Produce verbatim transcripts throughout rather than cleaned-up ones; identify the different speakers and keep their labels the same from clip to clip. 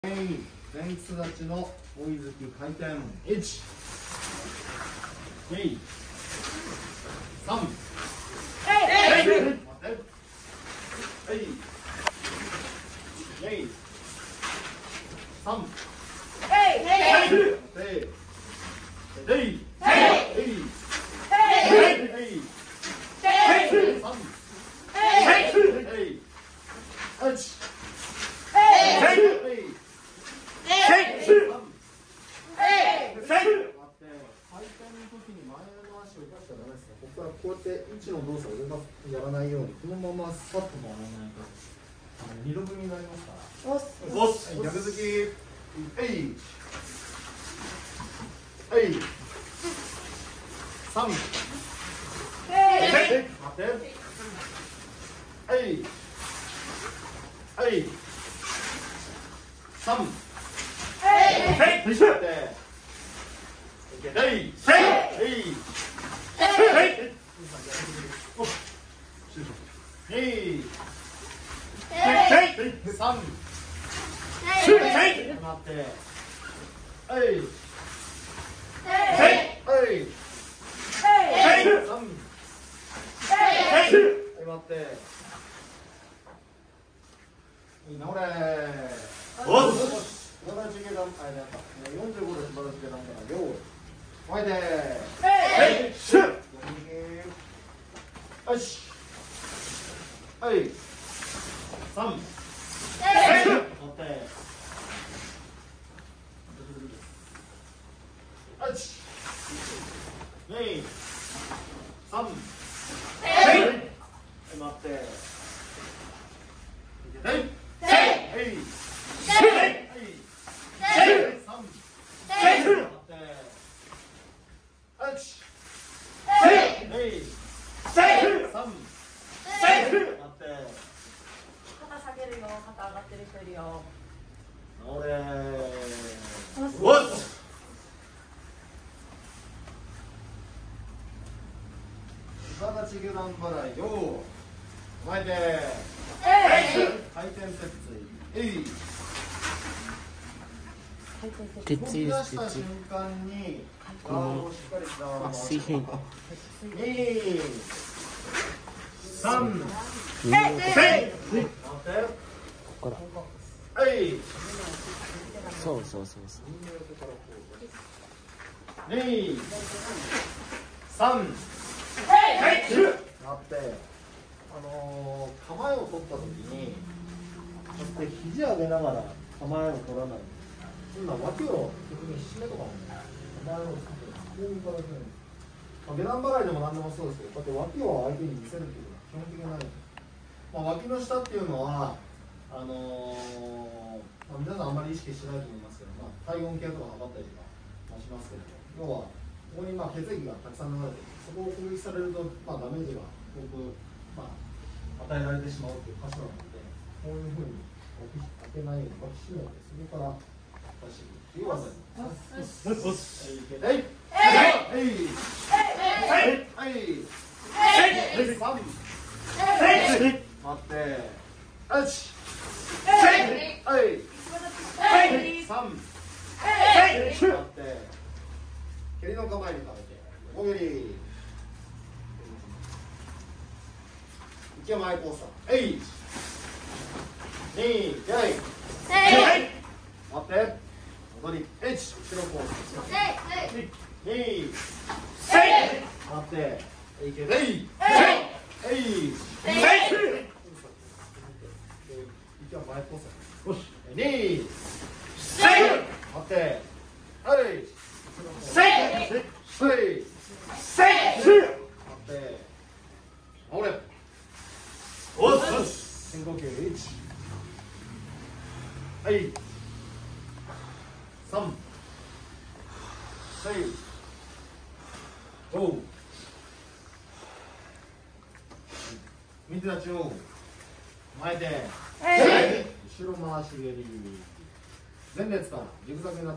Speaker 1: 前屈立ちの追い突き回転いち、に、さん、はい、に、さん、はい、ここからこうやって位置の動作を動かすやらないようにこのままスパッと回らないとあの二度踏みになりますから。ボス逆突きえいえいさんえい待ってえいえいさんえい待ってえいえいに、さん、待って、えい、えい、さん、待って、直れ。おっ。素晴らしいけど、あれだった。よんじゅうごで素晴らしいけど、なんか、よう。前で。えい。シュッ。よし。はい。三。はい。待って。一。二。三。はい。待って。はい。はい。はい。三。はい。待って。一。はい。三。
Speaker 2: 肩下げるよ、肩上がってる人いるよ。
Speaker 1: おれー。
Speaker 2: おっ。
Speaker 1: 膝立ち下段払いよ。前で。回転接水。えい。
Speaker 3: 鉄
Speaker 1: 動き出した瞬間にガードをしっかり膝を回す。に。三。はい。
Speaker 3: ここから
Speaker 1: はい。
Speaker 3: そうそうそうそう
Speaker 1: 二。三。はい。待って、あのー、構えを取ったときに、こうやって肘上げながら構えを取らない。今脇を特に締めとかも構えを作ってこういう形なんです。まあ、下段払いでも何でもそうですけど、こうやって脇を相手に見せるっていうのは基本的にない。まあ、脇の下っていうのはあのーまあ、皆さんあんまり意識してないと思いますけど、まあ、体温計とか測ったりとか、まあ、しますけど、要はここにまあ血液がたくさん流れてそこを攻撃されると、まあ、ダメージが多く、まあ、与えられてしまうっていう箇所なので、こういうふうに当てないように脇締めてそこから出していくっていう技になります。はいはいはいはい待って、よし、はい、はい、三、はい、待って、蹴りの構えにかけて、横蹴り、息を前交差、はい、二、はい、はい、待って、戻り、一、後ろ交差、はい、二、はい、待って、いけ、はい、はい、はい、息は前交差。よし。に、はい。待って。はい。はい。はい。はい。待って。守れ。おっ。深呼吸。一。はい。三。はい。五。水立ちを。前で、はい、後ろ回し蹴り、前列からジグザグになって、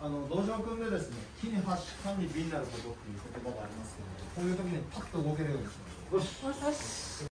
Speaker 1: あの道場組んでですね、木に端間に美になることっていう言葉がありますけど、こういう時にパッと動けるようにしましょう。よし。